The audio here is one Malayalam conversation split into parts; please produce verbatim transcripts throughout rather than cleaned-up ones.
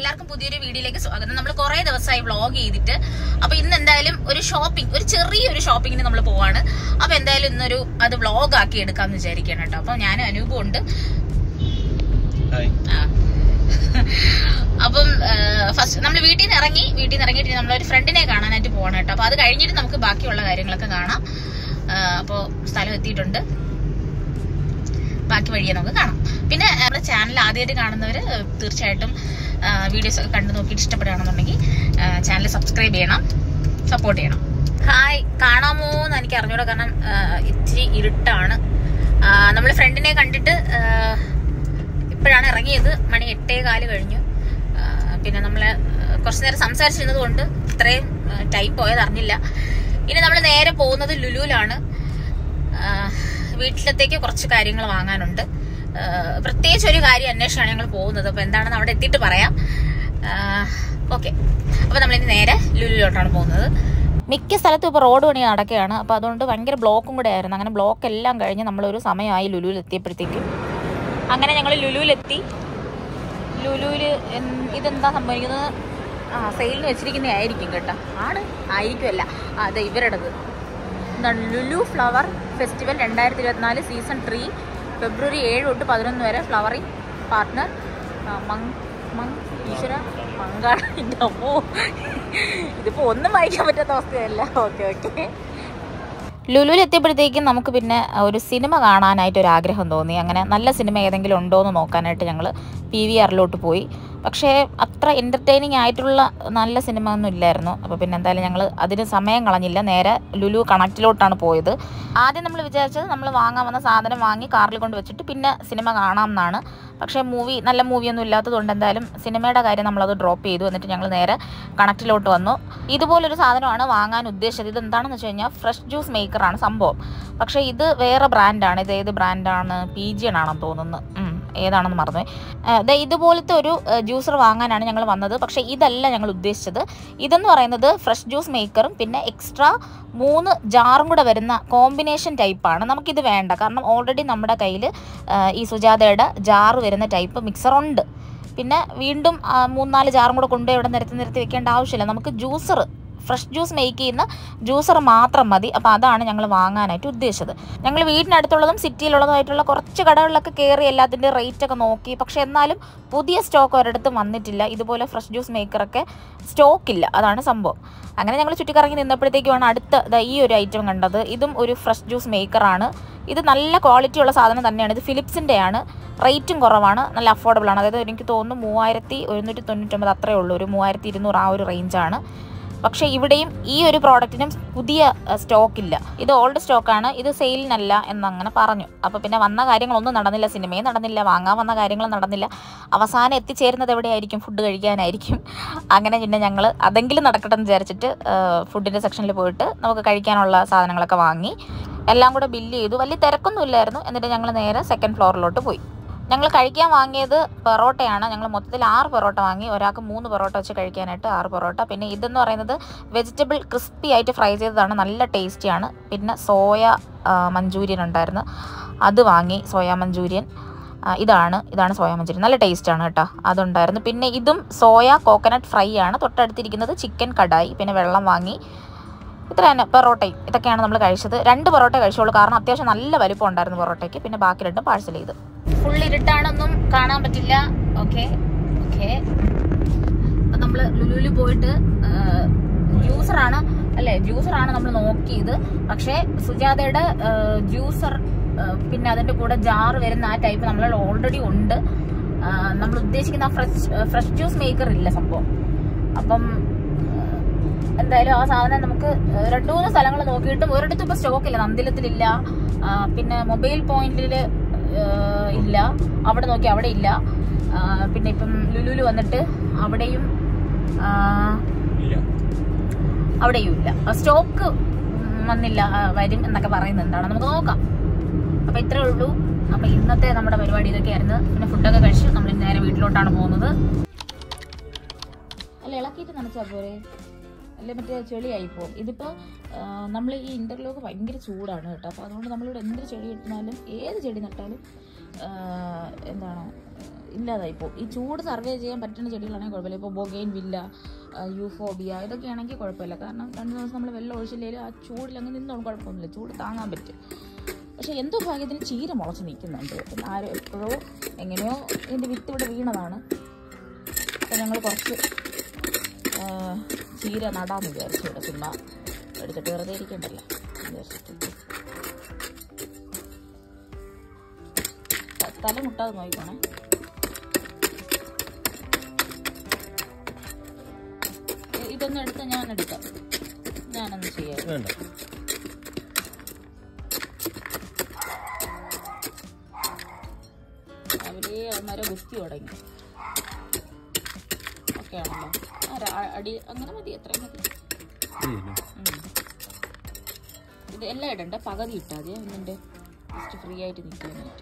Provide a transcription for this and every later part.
എല്ലാവർക്കും പുതിയൊരു വീഡിയോയിലേക്ക് സ്വാഗതം. നമ്മൾ കുറെ ദിവസമായി വ്ളോഗ് ചെയ്തിട്ട്, അപ്പൊ ഇന്ന് എന്തായാലും ഒരു ഷോപ്പിംഗ്, ഒരു ചെറിയൊരു ഷോപ്പിങ്ങിന് നമ്മൾ പോവാണ്. അപ്പൊ എന്തായാലും ഇന്നൊരു അത് വ്ളോഗ് ആക്കി എടുക്കാന്ന് വിചാരിക്കണം കേട്ടോ. അപ്പൊ ഞാൻ അനൂപും ഉണ്ട്. അപ്പം ഫസ്റ്റ് നമ്മൾ വീട്ടിൽ നിന്ന് ഇറങ്ങി വീട്ടിൽ നിന്ന് ഇറങ്ങിയിട്ട് നമ്മളൊരു ഫ്രണ്ടിനെ കാണാനായിട്ട് പോകണം കേട്ടോ. അപ്പൊ അത് കഴിഞ്ഞിട്ട് നമുക്ക് ബാക്കിയുള്ള കാര്യങ്ങളൊക്കെ കാണാം. അപ്പോൾ സ്ഥലം എത്തിയിട്ടുണ്ട്, ബാക്കി വഴിയെ നമുക്ക് കാണാം. പിന്നെ നമ്മുടെ ചാനൽ ആദ്യമായിട്ട് കാണുന്നവർ തീർച്ചയായിട്ടും വീഡിയോസ് ഒക്കെ കണ്ടു നോക്കിയിട്ട് ഇഷ്ടപ്പെടുകയാണെന്നുണ്ടെങ്കിൽ ചാനൽ സബ്സ്ക്രൈബ് ചെയ്യണം, സപ്പോർട്ട് ചെയ്യണം. ഹായ്, കാണാമോ എന്ന് എനിക്ക് അറിഞ്ഞൂടാ, കാരണം ഇച്ചിരി ഇരുട്ടാണ്. നമ്മൾ ഫ്രണ്ടിനെ കണ്ടിട്ട് ഇപ്പോഴാണ് ഇറങ്ങിയത്. മണി എട്ടേ കാല് കഴിഞ്ഞു. പിന്നെ നമ്മൾ കുറച്ചു നേരം സംസാരിച്ചിരുന്നത് കൊണ്ട് ഇത്രയും ടൈം പോയത് അറിഞ്ഞില്ല. ഇനി നമ്മൾ നേരെ പോകുന്നത് ലുലുവിലാണ്. വീട്ടിലത്തേക്ക് കുറച്ച് കാര്യങ്ങൾ വാങ്ങാനുണ്ട്. പ്രത്യേകിച്ച് ഒരു കാര്യം അന്വേഷിച്ചാണ് ഞങ്ങൾ പോകുന്നത്. അപ്പൊ എന്താണെന്ന് അവിടെ എത്തിയിട്ട് പറയാം. ഓക്കെ, അപ്പൊ നമ്മളിനി നേരെ ലുലുവിലോട്ടാണ് പോകുന്നത്. മിക്ക സ്ഥലത്തും ഇപ്പോൾ റോഡ് പണി നടക്കുകയാണ്. അപ്പോൾ അതുകൊണ്ട് ഭയങ്കര ബ്ലോക്കും കൂടെ ആയിരുന്നു. അങ്ങനെ ബ്ലോക്ക് എല്ലാം കഴിഞ്ഞ് നമ്മളൊരു സമയമായി ലുലുവിൽ എത്തിയപ്പോഴത്തേക്കും. അങ്ങനെ ഞങ്ങൾ ലുലുവിലെത്തി. ലുലുവിൽ ഇതെന്താ സംഭവിക്കുന്നത്? ആ, സെയിലിന് വെച്ചിരിക്കുന്നതായിരിക്കും കേട്ടോ. ആണ്, ആയിരിക്കുമല്ല, അതെ ഇവരുടേത്. എന്താണ്? ലുലു ഫ്ലവർ ഫെസ്റ്റിവൽ രണ്ടായിരത്തി ഇരുപത്തിനാല് സീസൺ ത്രീ ഫെബ്രുവരി ഏഴ് തൊട്ട് പതിനൊന്ന് വരെ. ഫ്ലവറിംഗ് പാർട്ട്ണർ മങ് മങ് ഈശ്വര മങ്കാളിൻ്റെ. അമ്മോ, ഇതിപ്പോൾ ഒന്നും വായിക്കാൻ പറ്റാത്ത അവസ്ഥയല്ല. ഓക്കെ ഓക്കെ ലുലുവിൽ എത്തിയപ്പോഴത്തേക്കും നമുക്ക് പിന്നെ ഒരു സിനിമ കാണാനായിട്ട് ഒരു ആഗ്രഹം തോന്നി. അങ്ങനെ നല്ല സിനിമ ഏതെങ്കിലും ഉണ്ടോ എന്ന് നോക്കാനായിട്ട് ഞങ്ങൾ പി വി ആറിലോട്ട് പോയി. പക്ഷേ അത്ര എൻ്റർടൈനിങ് ആയിട്ടുള്ള നല്ല സിനിമ ഒന്നും ഇല്ലായിരുന്നു. അപ്പോൾ പിന്നെ എന്തായാലും ഞങ്ങൾ അതിന് സമയം കളഞ്ഞില്ല, നേരെ ലുലു കണക്റ്റിലോട്ടാണ് പോയത്. ആദ്യം നമ്മൾ വിചാരിച്ചത് നമ്മൾ വാങ്ങാൻ വന്ന സാധനം വാങ്ങി കാറിൽ കൊണ്ട് വെച്ചിട്ട് പിന്നെ സിനിമ കാണാം എന്നാണ്. പക്ഷേ മൂവി നല്ല മൂവിയൊന്നും ഇല്ലാത്തതുകൊണ്ട് എന്തായാലും സിനിമയുടെ കാര്യം നമ്മളത് ഡ്രോപ്പ് ചെയ്തു. എന്നിട്ട് ഞങ്ങൾ നേരെ കണക്റ്റിലോട്ട് വന്നു. ഇതുപോലൊരു സാധനമാണ് വാങ്ങാൻ ഉദ്ദേശിച്ചത്. ഇതെന്താണെന്ന് വെച്ച് കഴിഞ്ഞാൽ ഫ്രഷ് ജ്യൂസ് മേക്കറാണ് സംഭവം. പക്ഷേ ഇത് വേറെ ബ്രാൻഡാണ്. ഇത് ഏത് ബ്രാൻഡാണ്? പീജിയൻ ആണെന്ന് തോന്നുന്നു, ഏതാണെന്ന് മറന്നു. ഇതുപോലത്തെ ഒരു ജ്യൂസർ വാങ്ങാനാണ് ഞങ്ങൾ വന്നത്. പക്ഷേ ഇതല്ല ഞങ്ങൾ ഉദ്ദേശിച്ചത്. ഇതെന്ന് പറയുന്നത് ഫ്രഷ് ജ്യൂസ് മേക്കറും പിന്നെ എക്സ്ട്രാ മൂന്ന് ജാറും കൂടെ വരുന്ന കോമ്പിനേഷൻ ടൈപ്പാണ്. നമുക്കിത് വേണ്ട, കാരണം ഓൾറെഡി നമ്മുടെ കയ്യിൽ ഈ സുജാതയുടെ ജാറ് വരുന്ന ടൈപ്പ് മിക്സറുണ്ട്. പിന്നെ വീണ്ടും മൂന്നാല് ജാറും കൂടെ കൊണ്ടുപോയി ഇവിടെ നിരത്തി നിരത്തി വെക്കേണ്ട ആവശ്യമില്ല. നമുക്ക് ജ്യൂസർ, ഫ്രഷ് ജ്യൂസ് മേക്ക് ചെയ്യുന്ന ജ്യൂസർ മാത്രം മതി. അപ്പോൾ അതാണ് ഞങ്ങൾ വാങ്ങാനായിട്ട് ഉദ്ദേശിച്ചത്. ഞങ്ങൾ വീടിനടുത്തുള്ളതും സിറ്റിയിലുള്ളതുമായിട്ടുള്ള കുറച്ച് കടകളിലൊക്കെ കയറി എല്ലാത്തിൻ്റെ റേറ്റൊക്കെ നോക്കി. പക്ഷേ എന്നാലും പുതിയ സ്റ്റോക്ക് ഒരിടത്തും വന്നിട്ടില്ല. ഇതുപോലെ ഫ്രഷ് ജ്യൂസ് മേക്കറൊക്കെ സ്റ്റോക്കില്ല, അതാണ് സംഭവം. അങ്ങനെ ഞങ്ങൾ ചുറ്റിക്കറങ്ങി നിന്നപ്പോഴത്തേക്കുമാണ് അടുത്ത ഈ ഒരു ഐറ്റം കണ്ടത്. ഇതും ഒരു ഫ്രഷ് ജ്യൂസ് മേക്കറാണ്. ഇത് നല്ല ക്വാളിറ്റി ഉള്ള സാധനം തന്നെയാണ്. ഇത് ഫിലിപ്സിൻ്റെയാണ്. റേറ്റും കുറവാണ്, നല്ല അഫോർഡബിൾ ആണ്. അതായത് എനിക്ക് തോന്നുന്നു മൂവായിരത്തി ഒരുന്നൂറ്റി തൊണ്ണൂറ്റൊമ്പത് അത്രയേ ഉള്ളൂ, ഒരു മൂവായിരത്തി ഇരുന്നൂറ് ആ ഒരു റേഞ്ചാണ്. പക്ഷേ ഇവിടെയും ഈ ഒരു പ്രോഡക്റ്റിനും പുതിയ സ്റ്റോക്കില്ല. ഇത് ഓൾഡ് സ്റ്റോക്കാണ്, ഇത് സെയിലിനല്ല എന്നങ്ങനെ പറഞ്ഞു. അപ്പോൾ പിന്നെ വന്ന കാര്യങ്ങളൊന്നും നടന്നില്ല, സിനിമയും നടന്നില്ല, വാങ്ങാൻ വന്ന കാര്യങ്ങളും നടന്നില്ല. അവസാനം എത്തിച്ചേരുന്നത് എവിടെയായിരിക്കും? ഫുഡ് കഴിക്കാനായിരിക്കും. അങ്ങനെ പിന്നെ ഞങ്ങൾ അതെങ്കിലും നടക്കട്ടെ എന്ന് വിചാരിച്ചിട്ട് ഫുഡിൻ്റെ സെക്ഷനിൽ പോയിട്ട് നമുക്ക് കഴിക്കാനുള്ള സാധനങ്ങളൊക്കെ വാങ്ങി എല്ലാം കൂടെ ബില്ല് ചെയ്തു. വലിയ തിരക്കൊന്നും ഇല്ലായിരുന്നു. എന്നിട്ട് ഞങ്ങൾ നേരെ സെക്കൻഡ് ഫ്ലോറിലോട്ട് പോയി. ഞങ്ങൾ കഴിക്കാൻ വാങ്ങിയത് പൊറോട്ടയാണ്. ഞങ്ങൾ മൊത്തത്തിൽ ആറ് പൊറോട്ട വാങ്ങി. ഒരാൾക്ക് മൂന്ന് പൊറോട്ട വെച്ച് കഴിക്കാനായിട്ട് ആറ് പൊറോട്ട. പിന്നെ ഇതെന്ന് പറയുന്നത് വെജിറ്റബിൾ ക്രിസ്പി ആയിട്ട് ഫ്രൈ ചെയ്തതാണ്, നല്ല ടേസ്റ്റിയാണ്. പിന്നെ സോയ മഞ്ചൂരിയൻ ഉണ്ടായിരുന്നു, അത് വാങ്ങി. സോയ മഞ്ചൂരിയൻ ഇതാണ് ഇതാണ് സോയ മഞ്ചൂരിയൻ, നല്ല ടേസ്റ്റാണ് കേട്ടോ, അതുണ്ടായിരുന്നു. പിന്നെ ഇതും സോയ കോക്കനട്ട് ഫ്രൈ ആണ്. തൊട്ടടുത്തിരിക്കുന്നത് ചിക്കൻ കടായി. പിന്നെ വെള്ളം വാങ്ങി. ഇത്ര തന്നെ. പൊറോട്ടയും ഇതൊക്കെയാണ് നമ്മൾ കഴിച്ചത്. രണ്ട് പൊറോട്ട കഴിച്ചോളൂ, കാരണം അത്യാവശ്യം നല്ല വലിപ്പം ഉണ്ടായിരുന്നു പൊറോട്ടയ്ക്ക്. പിന്നെ ബാക്കി രണ്ടും പാഴ്സൽ ചെയ്ത്. ഫുൾ ഇരുട്ടാണൊന്നും കാണാൻ പറ്റില്ല. ഓക്കെ ഓക്കെ അപ്പം നമ്മൾ ലുലുവിൽ പോയിട്ട് ജ്യൂസറാണ് അല്ലേ ജ്യൂസറാണ് നമ്മൾ നോക്കിയത്. പക്ഷേ സുജാതയുടെ ജ്യൂസർ പിന്നെ അതിൻ്റെ കൂടെ ജാറ് വരുന്ന ആ ടൈപ്പ് നമ്മൾ ഓൾറെഡി ഉണ്ട്. നമ്മൾ ഉദ്ദേശിക്കുന്ന ഫ്രഷ് ഫ്രഷ് ജ്യൂസ് മേക്കർ ഇല്ല സംഭവം. അപ്പം എന്തായാലും ആ സാധനം നമുക്ക് രണ്ടു മൂന്ന് സ്ഥലങ്ങൾ നോക്കിയിട്ടും ഒരിടത്തും ഇപ്പോൾ സ്റ്റോക്കില്ല. നന്ദിലത്തിലില്ല, പിന്നെ മൊബൈൽ പോയിന്റിൽ ഇല്ല, അവിടെ നോക്കി അവിടെ ഇല്ല. പിന്നെ ഇപ്പം ലുലുവിൽ വന്നിട്ട് അവിടെയും അവിടെയും ഇല്ല, സ്റ്റോക്ക് വന്നില്ല, വരും എന്നൊക്കെ പറയുന്നത്. എന്താണ് നമുക്ക് നോക്കാം. അപ്പം ഇത്രേ ഉള്ളൂ. അപ്പം ഇന്നത്തെ നമ്മുടെ പരിപാടി ഇതൊക്കെയായിരുന്നു. പിന്നെ ഫുഡൊക്കെ കഴിച്ചു നമ്മൾ നേരെ വീട്ടിലോട്ടാണ് പോകുന്നത്. അല്ല, ഇളക്കിയിട്ട് നനച്ചാൽ പോരെ, അല്ലെ മറ്റേ ചെളിയായിപ്പോവും. ഇതിപ്പോൾ നമ്മൾ ഈ ഇൻ്റർലോക്ക് ഭയങ്കര ചൂടാണ് കേട്ടോ. അപ്പോൾ അതുകൊണ്ട് നമ്മളിവിടെ എന്തൊരു ചെടി ഇട്ടാലും ഏത് ചെടി നട്ടാലും എന്താണ് ഇല്ലാതായിപ്പോൾ. ഈ ചൂട് സർവേ ചെയ്യാൻ പറ്റുന്ന ചെടികളാണെങ്കിൽ കുഴപ്പമില്ല. ഇപ്പോൾ ബൊഗെയിൻ വില്ല, യൂഫോബിയ ഇതൊക്കെ ആണെങ്കിൽ കുഴപ്പമില്ല. കാരണം രണ്ട് ദിവസം നമ്മൾ വെള്ളം ഒഴിച്ചില്ലെങ്കിലും ആ ചൂടിലങ്ങ് നിന്നോളും, കുഴപ്പമൊന്നുമില്ല, ചൂട് താങ്ങാൻ പറ്റും. പക്ഷേ എന്തോ ഭാഗ്യത്തിന് ചീര മുളച്ച് നിൽക്കുന്നുണ്ട്. പിന്നെ ആരും എപ്പോഴോ എങ്ങനെയോ ഇതിൻ്റെ വിത്ത് ഇവിടെ വീണതാണ്. അപ്പോൾ ഞങ്ങൾ കുറച്ച് ചീര നടാമെന്ന് വിചാരിച്ചു. ഇവിടെ ചുമ്മാ എടുത്തിട്ട് വെറുതെ ഇരിക്കണ്ടല്ലോ വിചാരിച്ചിട്ട്. തല മുട്ടാതെ നോക്കിക്കോണേ. ഇതൊന്നും എടുത്ത് ഞാൻ എടുക്കാം, ഞാനൊന്നും ചെയ്യാം. അവരെ മര ഗുസ്തി തുടങ്ങി ഒക്കെ ആണല്ലോ. അടി അങ്ങനെ മതി, എത്രയും മതി. ഇത് എല്ലാം ഇടണ്ട, പകുതി ഇട്ടാൽ മതി. എന്നിട്ട് ജസ്റ്റ് ഫ്രീ ആയിട്ട് നിൽക്കാനായിട്ട്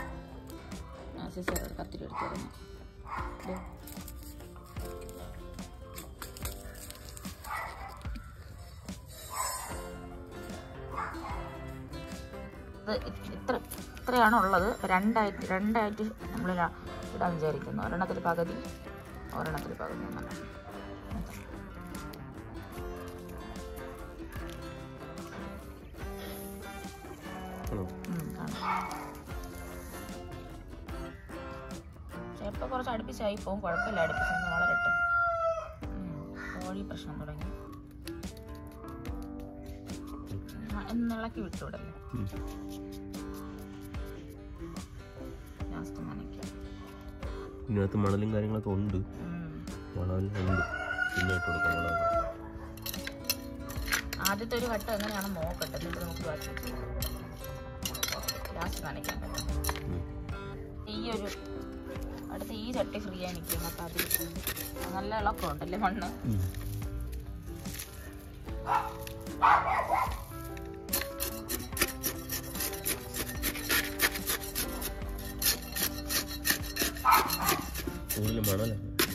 സിസർ കത്തിരി എടുത്ത് തരുന്നു. ഇത് ഇത്ര ഇത്രയാണ് ഉള്ളത്. രണ്ടായിട്ട് രണ്ടായിട്ട് നമ്മൾ ഇടാൻ വിചാരിക്കുന്നു. ഒരെണ്ണത്തിൽ പകുതി, ഒരെണ്ണത്തിൽ പകുതി ഒന്നല്ല. ചിലപ്പോൾ കുറച്ച് അടുപ്പിച്ചായി പോകും, കുഴപ്പമില്ല. അടുപ്പിച്ചൊന്ന് വളരട്ടെ. കോഴി പ്രശ്നം തുടങ്ങി. എന്നിളക്കി വിട്ടുവിടല്ലേ. ലാസ്റ്റ് നനയ്ക്കാം. ഇതിനകത്ത് മണലും കാര്യങ്ങളൊക്കെ ഉണ്ട്. വളമുണ്ട്. പിന്നെ ആദ്യത്തെ ഒരു വട്ടം എങ്ങനെയാണെന്ന് നോക്കട്ടെ, എന്നിട്ട് നമുക്ക് ലാസ്റ്റ് നനയ്ക്കാൻ പറ്റും. ഈ ഒരു അടുത്ത ഈ ചട്ടി ഫ്രീ ആയി നിൽക്കും. അപ്പം അതിൽ നല്ല ഇളക്കമുണ്ടല്ലേ മണ്ണ്. മണല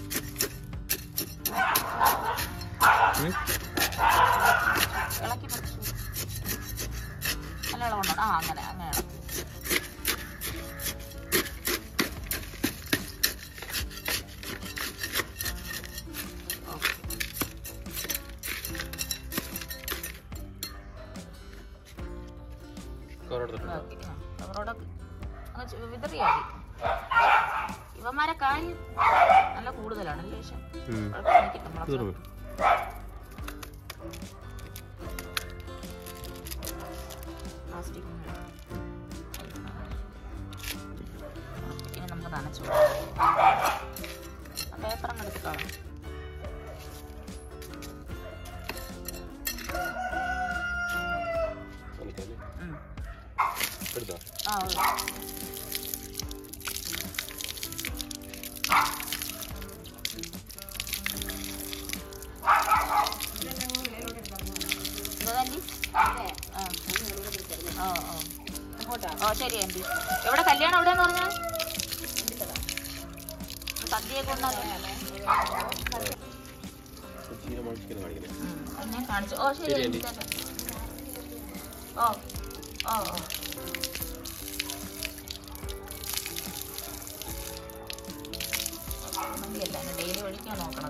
ഇളക്കി പറിച്ചു. നല്ല ഇളവുണ്ടോ? ആ അങ്ങനെ അങ്ങനെ ഇളക്കി. വിതറിയാതി. ഇവന്മാരെ കാര്യം നല്ല കൂടുതലാണ്. ശേഷം ഇനി നമുക്ക് നനച്ചു പേപ്പർ അങ്ങ് എടുത്ത് കാണാം. ആ ഓ ശരി ആൻറ്റി. എവിടെ കല്യാണം എവിടെയാന്ന് പറഞ്ഞാൽ സദ്യയൊക്കെ ഉണ്ടാകും. ഞാൻ കാണിച്ചു. ഓ ശരി ആൻറ്റി. ഓ ഓ ഓ മതിയല്ല, ഡെയിലി ഒഴിക്കാൻ നോക്കണം.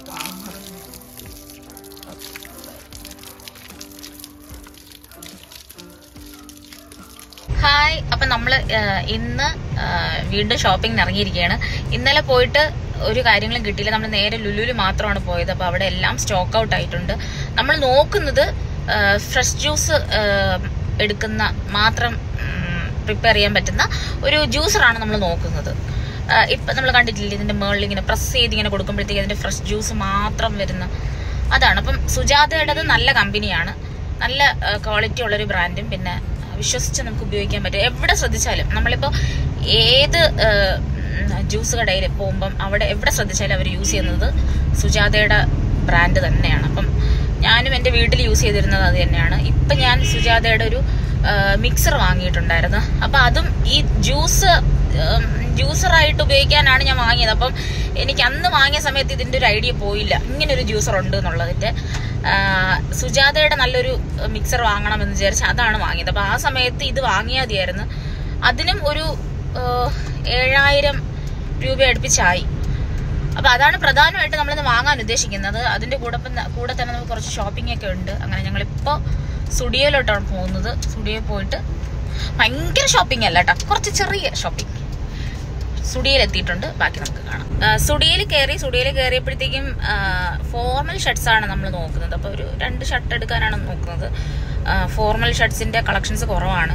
ഹായ്. അപ്പം നമ്മൾ ഇന്ന് വീണ്ടും ഷോപ്പിങ്ങിന് ഇറങ്ങിയിരിക്കുകയാണ്. ഇന്നലെ പോയിട്ട് ഒരു കാര്യങ്ങളും കിട്ടിയില്ല. നമ്മൾ നേരെ ലുലുവിൽ മാത്രമാണ് പോയത്. അപ്പോൾ അവിടെ എല്ലാം സ്റ്റോക്ക് ഔട്ട് ആയിട്ടുണ്ട്. നമ്മൾ നോക്കുന്നത് ഫ്രഷ് ജ്യൂസ് എടുക്കുന്ന മാത്രം പ്രിപ്പയർ ചെയ്യാൻ പറ്റുന്ന ഒരു ജ്യൂസറാണ് നമ്മൾ നോക്കുന്നത്. ഇപ്പം നമ്മൾ കണ്ടിട്ടില്ല, ഇതിൻ്റെ മുകളിൽ ഇങ്ങനെ പ്രസ് ചെയ്ത് ഇങ്ങനെ കൊടുക്കുമ്പോഴത്തേക്ക് അതിൻ്റെ ഫ്രഷ് ജ്യൂസ് മാത്രം വരുന്ന അതാണ്. അപ്പം സുജാതയുടേത് നല്ല കമ്പനിയാണ്, നല്ല ക്വാളിറ്റി ഉള്ളൊരു ബ്രാൻഡും, പിന്നെ വിശ്വസിച്ച് നമുക്ക് ഉപയോഗിക്കാൻ പറ്റും. എവിടെ ശ്രദ്ധിച്ചാലും നമ്മളിപ്പോൾ ഏത് ജ്യൂസ് കടയിൽ പോകുമ്പം അവിടെ എവിടെ ശ്രദ്ധിച്ചാലും അവർ യൂസ് ചെയ്യുന്നത് സുജാതയുടെ ബ്രാൻഡ് തന്നെയാണ്. അപ്പം ഞാനും എൻ്റെ വീട്ടിൽ യൂസ് ചെയ്തിരുന്നത് അത് തന്നെയാണ്. ഇപ്പം ഞാൻ സുജാതയുടെ ഒരു മിക്സർ വാങ്ങിയിട്ടുണ്ടായിരുന്നു. അപ്പം അതും ഈ ജ്യൂസ് ജ്യൂസറായിട്ട് ഉപയോഗിക്കാനാണ് ഞാൻ വാങ്ങിയത്. അപ്പം എനിക്ക് അന്ന് വാങ്ങിയ സമയത്ത് ഇതിൻ്റെ ഒരു ഐഡിയ പോയില്ല, ഇങ്ങനൊരു ജ്യൂസർ ഉണ്ട് എന്നുള്ളതിൻ്റെ. സുജാതയുടെ നല്ലൊരു മിക്സർ വാങ്ങണമെന്ന് വിചാരിച്ച് അതാണ് വാങ്ങിയത്. അപ്പം ആ സമയത്ത് ഇത് വാങ്ങിയാൽ മതിയായിരുന്നു. അതിനും ഒരു ഏഴായിരം രൂപ അടുപ്പിച്ചായി. അപ്പൊ അതാണ് പ്രധാനമായിട്ട് നമ്മളിന്ന് വാങ്ങാൻ ഉദ്ദേശിക്കുന്നത്. അതിന്റെ കൂടെ കൂടെ തന്നെ നമുക്ക് കുറച്ച് ഷോപ്പിംഗ് ഒക്കെ ഉണ്ട്. അങ്ങനെ ഞങ്ങളിപ്പോ സ്റ്റുഡിയോയിലോട്ടാണ് പോകുന്നത്. സ്റ്റുഡിയോയിൽ പോയിട്ട് ഭയങ്കര ഷോപ്പിംഗ് അല്ല കേട്ടോ, കുറച്ച് ചെറിയ ഷോപ്പിംഗ്. സ്റ്റുഡിയോയിൽ എത്തിയിട്ടുണ്ട്, ബാക്കി നമുക്ക് കാണാം. സ്റ്റുഡിയോയിൽ കയറി സ്റ്റുഡിയോയിൽ കയറിയപ്പോഴത്തേക്കും ഫോർമൽ ഷർട്ട്സ് ആണ് നമ്മൾ നോക്കുന്നത്. അപ്പോൾ ഒരു രണ്ട് ഷർട്ട് എടുക്കാനാണ് നോക്കുന്നത്. ഫോർമൽ ഷർട്ട്സിന്റെ കളക്ഷൻസ് കുറവാണ്,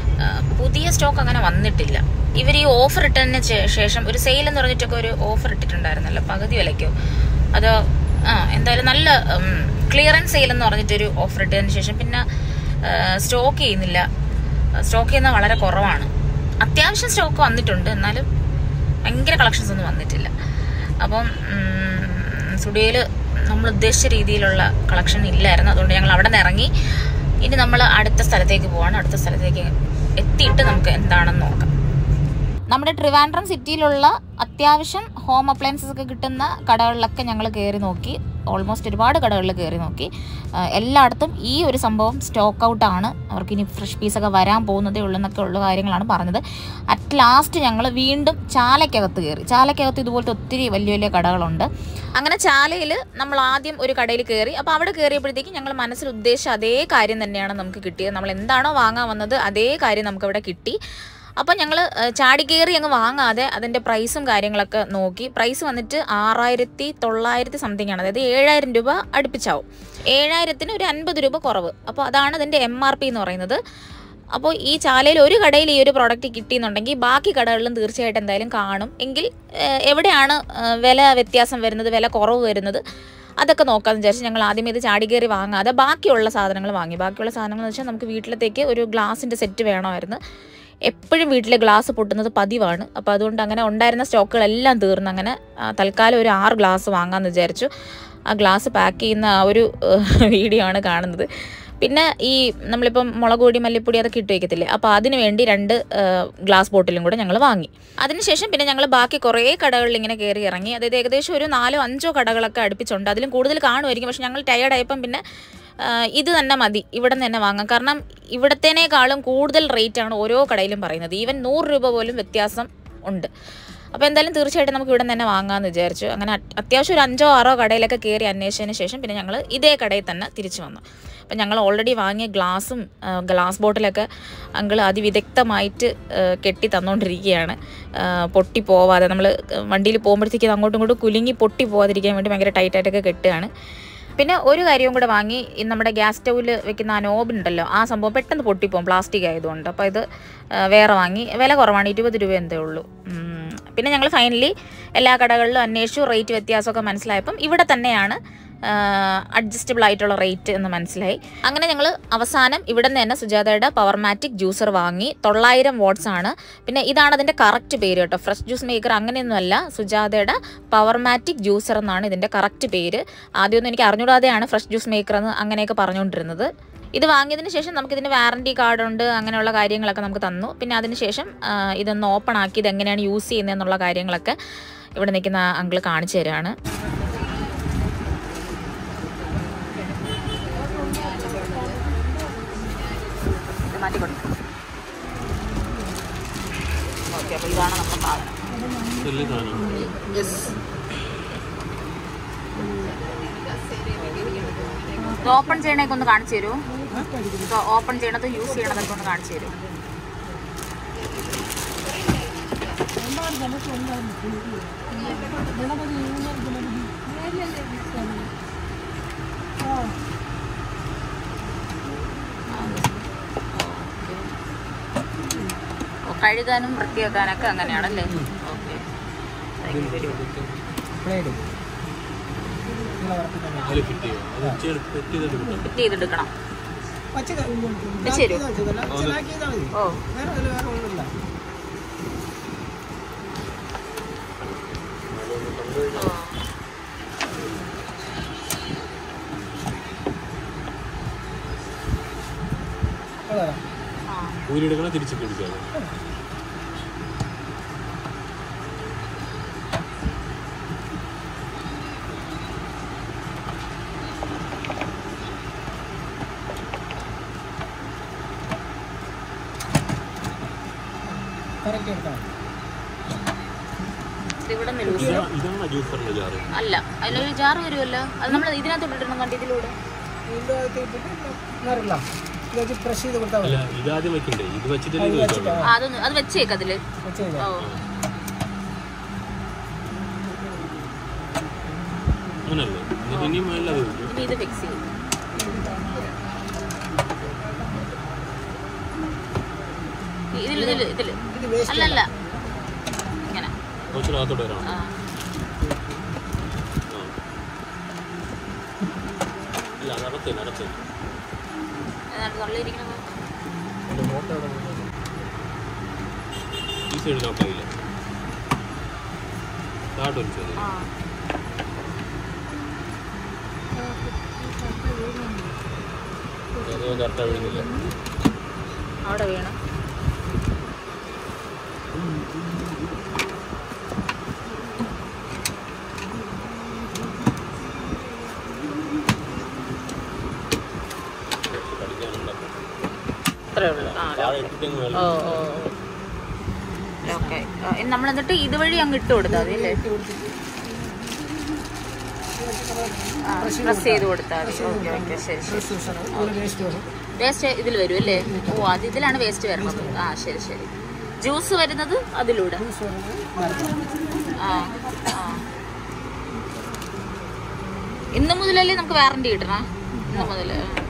പുതിയ സ്റ്റോക്ക് അങ്ങനെ വന്നിട്ടില്ല. ഇവർ ഈ ഓഫർ ഇട്ടതിന് ശേഷം ഒരു സെയിൽ എന്ന് പറഞ്ഞിട്ടൊക്കെ ഒരു ഓഫർ ഇട്ടിട്ടുണ്ടായിരുന്നല്ലോ, പകുതി വിലയ്ക്കോ അതോ ആ എന്തായാലും നല്ല ക്ലിയറൻസ് സെയിൽ എന്ന് പറഞ്ഞിട്ടൊരു ഓഫർ ഇട്ടതിന് ശേഷം പിന്നെ സ്റ്റോക്ക് ചെയ്യുന്നില്ല. സ്റ്റോക്ക് ചെയ്യുന്നത് വളരെ കുറവാണ്. അത്യാവശ്യം സ്റ്റോക്ക് വന്നിട്ടുണ്ട്, എന്നാലും ഭയങ്കര കളക്ഷൻസ് ഒന്നും വന്നിട്ടില്ല. അപ്പം സ്റ്റുഡിയോയിൽ നമ്മൾ ഉദ്ദേശിച്ച രീതിയിലുള്ള കളക്ഷൻ ഇല്ലായിരുന്നു. അതുകൊണ്ട് ഞങ്ങൾ അവിടെ നിന്ന് ഇറങ്ങി. ഇനി നമ്മൾ അടുത്ത സ്ഥലത്തേക്ക് പോവാണ്. അടുത്ത സ്ഥലത്തേക്ക് എത്തിയിട്ട് നമുക്ക് എന്താണെന്ന് നോക്കാം. നമ്മുടെ ട്രിവാൻഡ്രം സിറ്റിയിലുള്ള അത്യാവശ്യം ഹോം അപ്ലയൻസസ് ഒക്കെ കിട്ടുന്ന കടകളിലൊക്കെ ഞങ്ങൾ കയറി നോക്കി. ഓൾമോസ്റ്റ് ഒരുപാട് കടകളിൽ കയറി നോക്കി. എല്ലായിടത്തും ഈ ഒരു സംഭവം സ്റ്റോക്ക് ഔട്ടാണ്. അവർക്ക് ഇനി ഫ്രഷ് പീസൊക്കെ വരാൻ പോകുന്നതേ ഉള്ളൂ എന്നൊക്കെ ഉള്ള കാര്യങ്ങളാണ് പറഞ്ഞത്. അറ്റ് ലാസ്റ്റ് ഞങ്ങൾ വീണ്ടും ചാലയ്ക്കകത്ത് കയറി. ചാലയ്ക്കകത്ത് ഇതുപോലത്തെ ഒത്തിരി വലിയ വലിയ കടകളുണ്ട്. അങ്ങനെ ചാലയിൽ നമ്മൾ ആദ്യം ഒരു കടയിൽ കയറി. അപ്പോൾ അവിടെ കയറിയപ്പോഴത്തേക്കും ഞങ്ങൾ മനസ്സിൽ ഉദ്ദേശിച്ച അതേ കാര്യം തന്നെയാണ് നമുക്ക് കിട്ടിയത്. നമ്മൾ എന്താണോ വാങ്ങാൻ വന്നത് അതേ കാര്യം നമുക്കവിടെ കിട്ടി. അപ്പോൾ ഞങ്ങൾ ചാടി കയറി അങ്ങ് വാങ്ങാതെ അതിൻ്റെ പ്രൈസും കാര്യങ്ങളൊക്കെ നോക്കി. പ്രൈസ് വന്നിട്ട് ആറായിരത്തി തൊള്ളായിരത്തി സംതിങ് ആണ്, അതായത് ഏഴായിരം രൂപ അടുപ്പിച്ചാവും. ഏഴായിരത്തിന് ഒരു അൻപത് രൂപ കുറവ്. അപ്പോൾ അതാണ് അതിൻ്റെ എം ആർ പി എന്ന് പറയുന്നത്. അപ്പോൾ ഈ ചാലയിൽ ഒരു കടയിൽ ഈ ഒരു പ്രോഡക്റ്റ് കിട്ടിയെന്നുണ്ടെങ്കിൽ ബാക്കി കടകളിലും തീർച്ചയായിട്ടും എന്തായാലും കാണും. എങ്കിൽ എവിടെയാണ് വില വ്യത്യാസം വരുന്നത്, വില കുറവ് വരുന്നത്, അതൊക്കെ നോക്കാമെന്ന് വിചാരിച്ച് ഞങ്ങൾ ആദ്യം ഇത് ചാടി കയറി വാങ്ങാതെ ബാക്കിയുള്ള സാധനങ്ങൾ വാങ്ങി. ബാക്കിയുള്ള സാധനങ്ങൾ എന്ന് വെച്ചാൽ നമുക്ക് വീട്ടിലത്തേക്ക് ഒരു ഗ്ലാസിൻ്റെ സെറ്റ് വേണമായിരുന്നു. എപ്പോഴും വീട്ടിലെ ഗ്ലാസ് പൊട്ടുന്നത് പതിവാണ്. അപ്പോൾ അതുകൊണ്ട് അങ്ങനെ ഉണ്ടായിരുന്ന സ്റ്റോക്കുകളെല്ലാം തീർന്നു. അങ്ങനെ തൽക്കാലം ഒരു ആറ് ഗ്ലാസ് വാങ്ങാമെന്ന് വിചാരിച്ചു. ആ ഗ്ലാസ് പാക്ക് ചെയ്യുന്ന ആ ഒരു വീഡിയോ ആണ് കാണുന്നത്. പിന്നെ ഈ നമ്മളിപ്പം മുളക് പൊടി മല്ലിപ്പൊടി അതൊക്കെ ഇട്ട് വയ്ക്കത്തില്ലേ, അപ്പോൾ അതിന് വേണ്ടി രണ്ട് ഗ്ലാസ് ബോട്ടിലും കൂടെ ഞങ്ങൾ വാങ്ങി. അതിനുശേഷം പിന്നെ ഞങ്ങൾ ബാക്കി കുറേ കടകളിൽ ഇങ്ങനെ കയറി ഇറങ്ങി. അതായത് ഏകദേശം ഒരു നാലോ അഞ്ചോ കടകളൊക്കെ അടുപ്പിച്ചുണ്ട്. അതിലും കൂടുതൽ കാണുമായിരിക്കും. പക്ഷെ ഞങ്ങൾ ടയേർഡായപ്പം പിന്നെ ഇത് തന്നെ മതി, ഇവിടെ നിന്ന് തന്നെ വാങ്ങാം. കാരണം ഇവിടത്തേനേക്കാളും കൂടുതൽ റേറ്റാണ് ഓരോ കടയിലും പറയുന്നത്. ഈവൻ നൂറ് രൂപ പോലും വ്യത്യാസം ഉണ്ട്. അപ്പോൾ എന്തായാലും തീർച്ചയായിട്ടും നമുക്ക് ഇവിടെ നിന്ന് തന്നെ വാങ്ങാമെന്ന് വിചാരിച്ചു. അങ്ങനെ അത്യാവശ്യം ഒരു അഞ്ചോ ആറോ കടയിലൊക്കെ കയറി അന്വേഷിച്ചതിന് ശേഷം പിന്നെ ഞങ്ങൾ ഇതേ കടയിൽ തന്നെ തിരിച്ചു വന്നു. അപ്പം ഞങ്ങൾ ഓൾറെഡി വാങ്ങിയ ഗ്ലാസും ഗ്ലാസ് ബോട്ടിലൊക്കെ അങ്കിൾ അതിവിദഗ്ധമായിട്ട് കെട്ടി തന്നുകൊണ്ടിരിക്കുകയാണ്. പൊട്ടി പോവാതെ നമ്മൾ വണ്ടിയിൽ പോകുമ്പോഴത്തേക്കും അങ്ങോട്ടും ഇങ്ങോട്ടും കുലുങ്ങി പൊട്ടി പോവാതിരിക്കാൻ വേണ്ടി ഭയങ്കര ടൈറ്റായിട്ടൊക്കെ കെട്ടുകയാണ്. പിന്നെ ഒരു കാര്യവും കൂടെ വാങ്ങി. നമ്മുടെ ഗ്യാസ് സ്റ്റൗവിൽ വെക്കുന്ന ആ നോബുണ്ടല്ലോ, ആ സംഭവം പെട്ടെന്ന് പൊട്ടിപ്പോകും പ്ലാസ്റ്റിക് ആയതുകൊണ്ട്. അപ്പോൾ ഇത് വേറെ വാങ്ങി. വില കുറവാണ്, ഇരുപത് രൂപ എന്തേ ഉള്ളൂ. പിന്നെ ഞങ്ങൾ ഫൈനലി എല്ലാ കടകളിലും അന്വേഷിച്ചു. റേറ്റ് വ്യത്യാസമൊക്കെ മനസ്സിലായപ്പം ഇവിടെ തന്നെയാണ് അഡ്ജസ്റ്റബിൾ ആയിട്ടുള്ള റേറ്റ് എന്ന് മനസ്സിലായി. അങ്ങനെ ഞങ്ങൾ അവസാനം ഇവിടെ നിന്ന് തന്നെ സുജാതയുടെ പവർമാറ്റിക് ജ്യൂസർ വാങ്ങി. തൊള്ളായിരം വാട്ട്സ് ആണ്. പിന്നെ ഇതാണ് അതിൻ്റെ കറക്റ്റ് പേര് കേട്ടോ, ഫ്രഷ് ജ്യൂസ് മേക്കർ അങ്ങനെയൊന്നുമല്ല, സുജാതയുടെ പവർമാറ്റിക് ജ്യൂസർ എന്നാണ് ഇതിൻ്റെ കറക്റ്റ് പേര്. ആദ്യമൊന്നും എനിക്ക് അറിഞ്ഞൂടാതെയാണ് ഫ്രഷ് ജ്യൂസ് മേക്കർ എന്ന് അങ്ങനെയൊക്കെ പറഞ്ഞുകൊണ്ടിരുന്നത്. ഇത് വാങ്ങിയതിന് ശേഷം നമുക്കിതിന് വാറണ്ടി കാർഡുണ്ട്, അങ്ങനെയുള്ള കാര്യങ്ങളൊക്കെ നമുക്ക് തന്നു. പിന്നെ അതിന് ശേഷം ഇതൊന്ന് ഓപ്പൺ ആക്കി ഇത് എങ്ങനെയാണ് യൂസ് ചെയ്യുന്നതെന്നുള്ള കാര്യങ്ങളൊക്കെ ഇവിടെ നിൽക്കുന്ന അങ്കിൾ കാണിച്ചു തരാണ്. മാറ്റി കൊടുക്കും. ഓക്കെ, അപ്പോൾ ഇതാണ് നമ്മുടെ സാധനം. ഇത് ഓപ്പൺ ചെയ്യണേക്ക് ഒന്ന് കാണിച്ചു തരുമോ? ഇത് ഓപ്പൺ ചെയ്യണത് യൂസ് ചെയ്യണതൊക്കെ ഒന്ന് കാണിച്ചു തരുമോ? കഴുകാനും വൃത്തിയാക്കാനൊക്കെ അങ്ങനെയാണല്ലേ? ഓക്കെ, ഫിറ്റ് ചെയ്തെടുക്കണം. ശരി, ഓ ഊരിയെടുക്കണം, തിരിച്ചിട്ട് എടുക്കാം. കറക്റ്റ് എടുക്കാം. ഇവിടെ നിന്ന് ലൂസ് അല്ല, അതിലൊരു ജാറ് വരുമല്ലോ, അത് നമ്മൾ ഇതിനകത്ത് ഇട്ടിടണം. കണ്ടി ഇതിലൂടെ അതൊന്ന് അത് വെച്ചേക്ക് അതില്. ഓ ഇനി ഇത് ഫിക്സ് ചെയ്യും. ഇതില് ഇതില് ഇതില് അല്ലല്ല ഇങ്ങനെ തള്ളിയിരിക്കണത്. അവിടെ വീണം. ഓ ഓ ഓക്കെ. നമ്മൾ എന്നിട്ട് ഇതുവഴി അങ്ങ് ഇട്ട് കൊടുത്താൽ മതി അല്ലേ? പ്രസ് ചെയ്ത് കൊടുത്താൽ മതി. ഓക്കെ ഓക്കെ ശരി ശരി. വേസ്റ്റ് ഇതിൽ വരും അല്ലേ? ഓ അത് ഇതിലാണ് വേസ്റ്റ് വരുന്നത്. ആ ശരി ശരി. ജ്യൂസ് വരുന്നത് അതിലൂടെ. ആ ആ ഇന്ന് മുതലല്ലേ നമുക്ക് വാറണ്ടി കിട്ടണം? ഇന്ന് മുതൽ.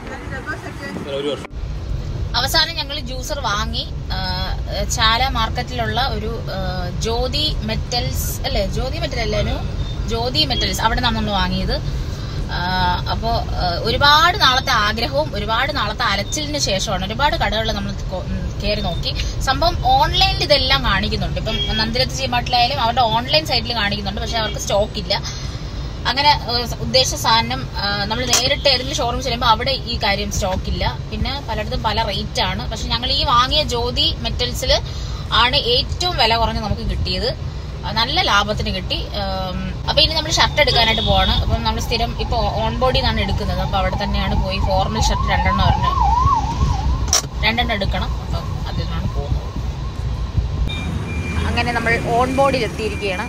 അവസാനം ഞങ്ങൾ ജ്യൂസർ വാങ്ങി ചാല മാർക്കറ്റിലുള്ള ഒരു ജ്യോതി മെറ്റൽസ് അല്ലേ? ജ്യോതി മെറ്റൽ അല്ലേനു? ജ്യോതി മെറ്റൽസ് അവിടെ നിന്നാണ് നമ്മൾ വാങ്ങിയത്. അപ്പോൾ ഒരുപാട് നാളത്തെ ആഗ്രഹവും ഒരുപാട് നാളത്തെ അലച്ചിലിന് ശേഷമാണ് ഒരുപാട് കടകളിൽ നമ്മൾ കയറി നോക്കി. സംഭവം ഓൺലൈനിൽ ഇതെല്ലാം കാണിക്കുന്നുണ്ട്. ഇപ്പം നന്ദിരത്ത് ജിമാർട്ടിലായാലും അവരുടെ ഓൺലൈൻ സൈറ്റിൽ കാണിക്കുന്നുണ്ട്. പക്ഷെ അവർക്ക് സ്റ്റോക്ക് ഇല്ല. അങ്ങനെ ഉദ്ദേശിച്ച സാധനം നമ്മൾ നേരിട്ട് ഏതെങ്കിലും ഷോറൂം ചെല്ലുമ്പോൾ അവിടെ ഈ കാര്യം സ്റ്റോക്ക് ഇല്ല. പിന്നെ പലയിടത്തും പല റേറ്റ് ആണ്. പക്ഷെ ഞങ്ങൾ ഈ വാങ്ങിയ ജ്യോതി മെറ്റൽസിൽ ആണ് ഏറ്റവും വില കുറഞ്ഞ് നമുക്ക് കിട്ടിയത്. നല്ല ലാഭത്തിന് കിട്ടി. അപ്പൊ ഇനി നമ്മൾ ഷർട്ട് എടുക്കാനായിട്ട് പോവാണ്. അപ്പം നമ്മൾ സ്ഥിരം ഇപ്പൊ ഓൺ ബോഡി നിന്നാണ് എടുക്കുന്നത്. അപ്പൊ അവിടെ തന്നെയാണ് പോയി ഫോർമൽ ഷർട്ട് രണ്ടെണ്ണം പറഞ്ഞ് രണ്ടെണ്ണം എടുക്കണം. അപ്പം അതിനാണ് പോകുന്നത്. അങ്ങനെ നമ്മൾ ഓൺ ബോഡിയിൽ എത്തിയിരിക്കുകയാണ്.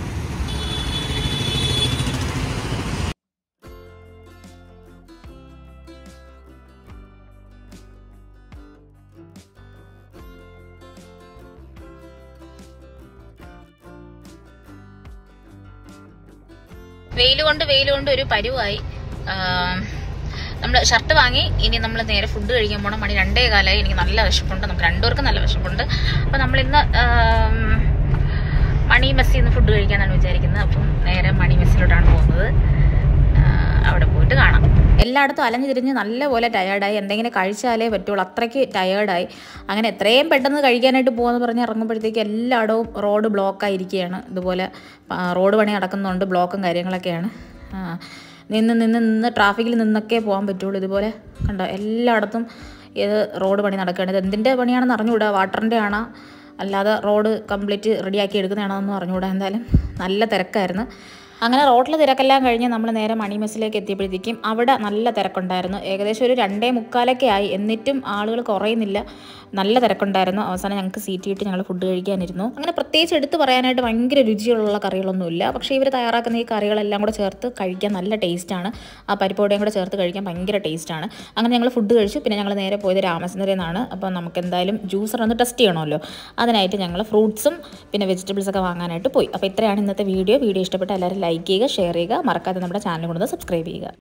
വെയിൽ കൊണ്ട് വെയിൽ കൊണ്ട് ഒരു പരുവായി. നമ്മൾ ഷർട്ട് വാങ്ങി. ഇനി നമ്മൾ നേരെ ഫുഡ് കഴിക്കാൻ പോകണം. മണി രണ്ടേ കാലമായി. എനിക്ക് നല്ല വിശപ്പുണ്ട്. നമുക്ക് രണ്ടുപേർക്കും നല്ല വിശപ്പുണ്ട്. അപ്പം നമ്മളിന്ന് മണി മെസ്സിൽ നിന്ന് ഫുഡ് കഴിക്കാനാണ് വിചാരിക്കുന്നത്. അപ്പം നേരെ മണി മെസ്സിലോട്ടാണ് പോകുന്നത്. അവിടെ പോയിട്ട് കാണാം. എല്ലായിടത്തും അലഞ്ഞു തിരിഞ്ഞ് നല്ലപോലെ ടയേർഡായി. എന്തെങ്കിലും കഴിച്ചാലേ പറ്റുള്ളൂ, അത്രയ്ക്ക് ടയേർഡായി. അങ്ങനെ എത്രയും പെട്ടെന്ന് കഴിക്കാനായിട്ട് പോകുമെന്ന് പറഞ്ഞ് ഇറങ്ങുമ്പോഴത്തേക്ക് എല്ലായിടവും റോഡ് ബ്ലോക്കായിരിക്കുകയാണ്. ഇതുപോലെ റോഡ് പണി നടക്കുന്നുണ്ട്, ബ്ലോക്കും കാര്യങ്ങളൊക്കെയാണ്. നിന്ന് നിന്ന് നിന്ന് ട്രാഫിക്കിൽ നിന്നൊക്കെ പോകാൻ പറ്റുള്ളൂ. ഇതുപോലെ കണ്ടോ എല്ലായിടത്തും ഇത് റോഡ് പണി നടക്കുകയാണ്. ഇത് എന്തിൻ്റെ പണിയാണെന്ന് അറിഞ്ഞുകൂടാ, വാട്ടറിൻ്റെ ആണോ അല്ലാതെ റോഡ് കംപ്ലീറ്റ് റെഡിയാക്കി എടുക്കുന്നതാണോ എന്ന് അറിഞ്ഞുകൂടാ. എന്തായാലും നല്ല തിരക്കായിരുന്നു. അങ്ങനെ റോഡിലെ തിരക്കെല്ലാം കഴിഞ്ഞ് നമ്മൾ നേരെ മണി മെസ്സിലേക്ക് എത്തിയപ്പോഴത്തേക്കും അവിടെ നല്ല തിരക്കുണ്ടായിരുന്നു. ഏകദേശം ഒരു രണ്ടേ മുക്കാലൊക്കെ ആയി. എന്നിട്ടും ആളുകൾ കുറയുന്നില്ല. നല്ല തിരക്കുണ്ടായിരുന്നു. അവസാനം ഞങ്ങൾക്ക് സീറ്റ് കിട്ടി ഞങ്ങൾ ഫുഡ് കഴിക്കാനിരുന്നു. അങ്ങനെ പ്രത്യേകിച്ച് എടുത്ത് പറയാനായിട്ട് ഭയങ്കര രുചിയുള്ള കറികളൊന്നുമില്ല. പക്ഷേ ഇവർ തയ്യാറാക്കുന്ന ഈ കറികളെല്ലാം കൂടെ ചേർത്ത് കഴിക്കാൻ നല്ല ടേസ്റ്റാണ്. ആ പരിപ്പോടെയും കൂടെ ചേർത്ത് കഴിക്കാൻ ഭയങ്കര ടേസ്റ്റാണ്. അങ്ങനെ ഞങ്ങൾ ഫുഡ് കഴിച്ചു. പിന്നെ ഞങ്ങൾ നേരെ പോയത് രാമചന്ദ്രയിൽ നിന്നാണ്. അപ്പോൾ നമുക്ക് എന്തായാലും ജ്യൂസർ ഒന്ന് ടെസ്റ്റ് ചെയ്യണമല്ലോ. അതിനായിട്ട് ഞങ്ങൾ ഫ്രൂട്ട്സും പിന്നെ വെജിറ്റബിൾസൊക്കെ വാങ്ങാനായിട്ട് പോയി. അപ്പോൾ ഇത്രയാണ് ഇന്നത്തെ വീഡിയോ. വീഡിയോ ഇഷ്ടപ്പെട്ട എല്ലാവരും ലൈക്ക് ചെയ്യുക, ഷെയർ ചെയ്യുക, മറക്കാതെ നമ്മുടെ ചാനൽ കൊണ്ടുവന്ന് സബ്സ്ക്രൈബ് ചെയ്യുക.